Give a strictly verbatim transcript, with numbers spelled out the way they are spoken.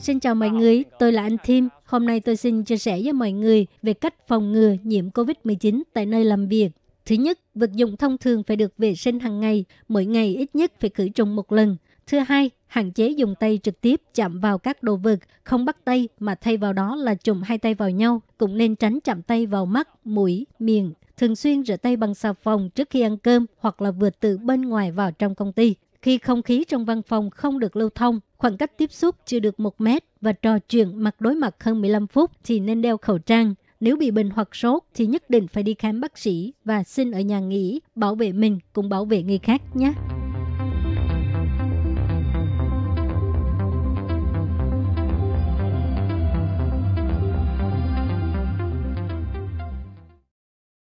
Xin chào mọi người, tôi là anh Tim. Hôm nay tôi xin chia sẻ với mọi người về cách phòng ngừa nhiễm covid mười chín tại nơi làm việc. Thứ nhất, vật dụng thông thường phải được vệ sinh hàng ngày, mỗi ngày ít nhất phải khử trùng một lần. Thứ hai, hạn chế dùng tay trực tiếp chạm vào các đồ vật, không bắt tay mà thay vào đó là chùm hai tay vào nhau. Cũng nên tránh chạm tay vào mắt, mũi, miệng. Thường xuyên rửa tay bằng xà phòng trước khi ăn cơm hoặc là vừa từ bên ngoài vào trong công ty. Khi không khí trong văn phòng không được lưu thông, khoảng cách tiếp xúc chưa được một mét và trò chuyện mặt đối mặt hơn mười lăm phút thì nên đeo khẩu trang. Nếu bị bệnh hoặc sốt thì nhất định phải đi khám bác sĩ và xin ở nhà nghỉ, bảo vệ mình cũng bảo vệ người khác nhé.